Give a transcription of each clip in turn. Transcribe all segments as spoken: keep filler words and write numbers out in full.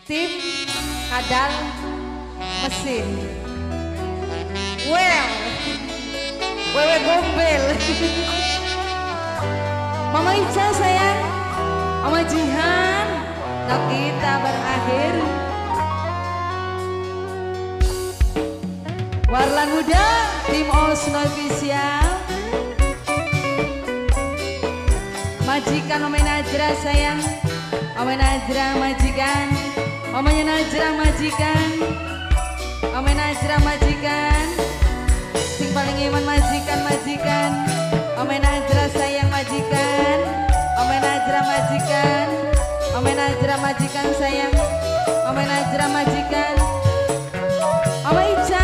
tim kadal mesin. Well, wewe gombel. Mama Ica sayang, Mama Jihan, tak kita berakhir. Warlan Muda, tim Osno Official. Majikan Mama Najra sayang, Mama Najra majikan, Mamanya Najra majikan, Mama Najra majikan, sing paling iman majikan majikan, Mama Najra sayang majikan, Mama Najra majikan, Mama Najra majikan sayang, Mama Najra majikan, Mama Ica.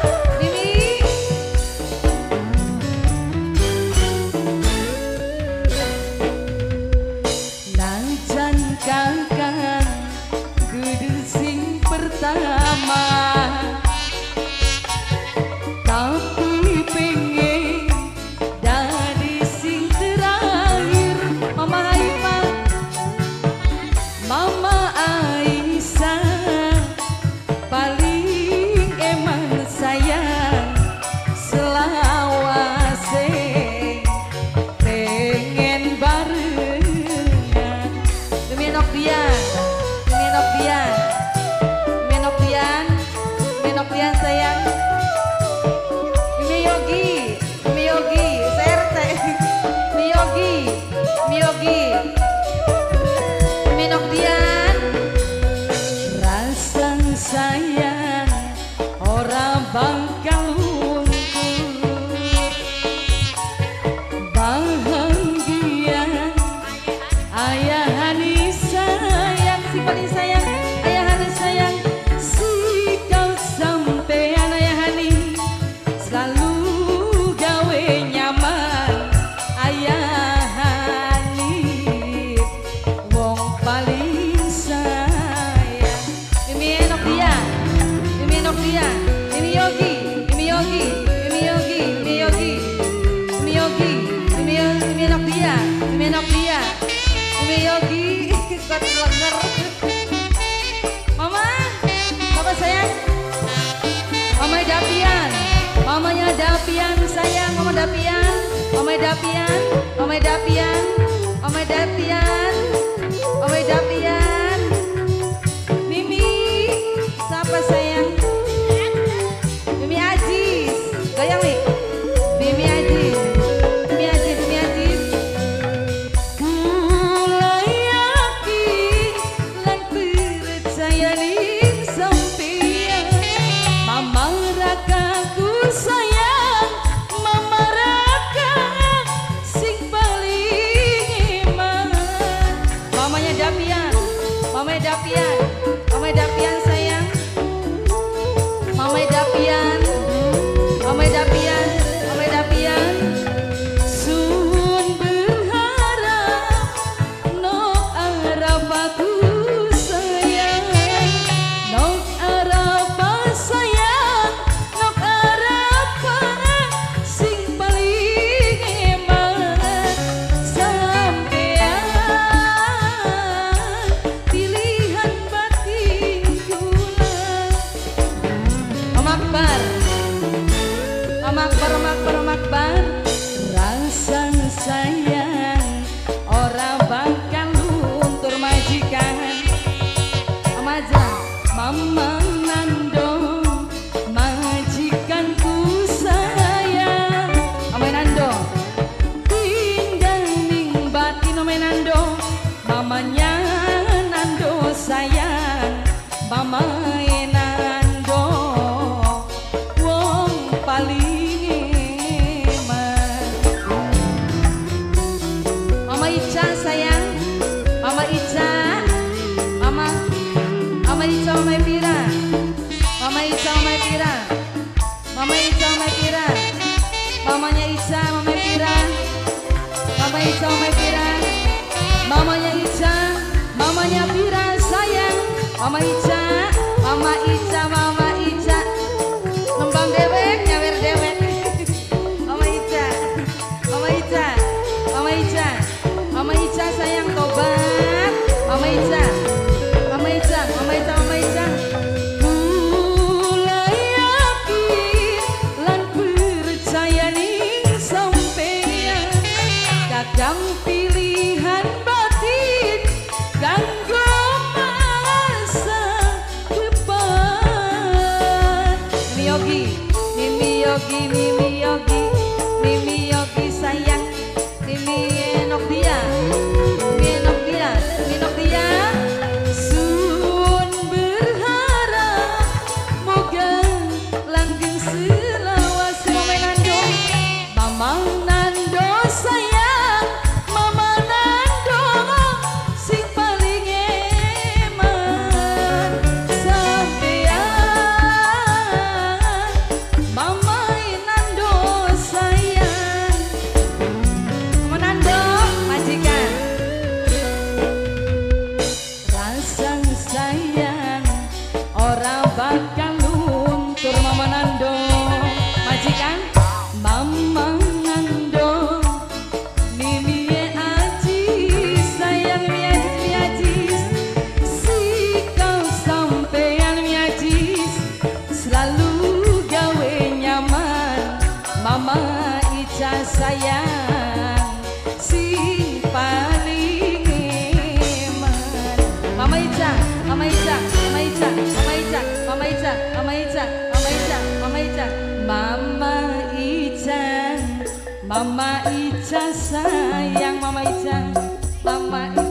Kakak kudu sing pertama, tapi pengen dari sing terakhir. Mama Haifah, Mama Aisyah, paling emang sayang selawase pengen bareng. Menokdian, Menokdian, Menokdian, Menokdian sayang. Mimi Yogi, Mimi Yogi, C R T, Mimi Yogi, Mimi Yogi, Menokdian. Rasa sayang orang bakal luntur, bahagia ayah Hani sayang, si paling sayang, ayah Hani sayang, si kau sampean ayah Hani, selalu gawe nyaman, ayah Hani, wong paling sayang. Mimi Nokdian, Mimi Nokdian, Mimi Yogi, Mimi Yogi, Mimi Yogi, Mimi Yogi, Mimi Yogi, Mimi Mimi Nokdian, Mimi Nokdian. Mimi Yogi ikut lenger. Mama, Papa sayang, Mama Dapian, Mamanya Dapian sayang, Mama Dapian, Mama Dapian, Mama Dapian, Mama Dapian, Mama Dapian. Mimi, siapa sayang? Mimi Ajis, goyang nih. Mimi Ajis. Mama Dapian, Mama Dapian sayang, Mama Dapian, Mama Dapian, Mama Dapian. Sun berharap nok arab aku sayang, nok arab sayang, nok arab sing paling eman sampean. Mama Akbar, Mama Akbar, Mama Akbar. Rasa sayang orang bakal luntur majikan. Mama Aja, Mama Nando, majikanku sayang. Mama Nando, tinggal ning batin Mama Nando, mamanya Nando sayang, Mama Nando wong paling. Mama Ica sayang, Mama Ica, Mama, Mama Ica, Mama Pira, Mama Ica, Mama Pira, Mama Ica, Mama Pira, Mamanya Ica, Mama Pira, Mama Ica, Mama Pira, Mamanya Ica, Mamanya Pira sayang, Mama Ica, Mama Ica, Mama Ica, nembang dewek, nyawer dewek, Mama Ica, Mama Ica, Mama Ica, Mama Ica sayang tobat, Mama Ica, Mama Ica, Mama Ica. Mimi Yogi, Mimi Yogi, Mimi Yogi, Mimi Yogi sayang, Mimi Nokdia, Mimi Nokdia, Mimi Nokdia. Sun berharap moga langgeng selawase Mama Nando, Mama Nando sayang, Mama Nando sing paling eman sampean. Mama Nando sayang, Mama Nando majikan. Rasa sayang ora bakal luntur Mama Nando majikan. Mama Nando Mimi Aji sayang Mimi Aji, Mimi Aji sikau sampean Mimi Aji selalu gawe nyaman. Mama Ica sayang sing paling eman. Mama Ica, Mama Ica, Mama Ica, Mama Ica, Mama Ica, Mama Ica, Mama Ica, Mama Ica, Mama Ica, Mama Ica sayang Mama Ica, Mama Ica.